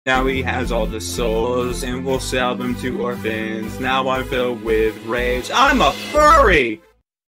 Now he has all the souls and will sell them to orphans. Now I'm filled with rage. I'm a furry!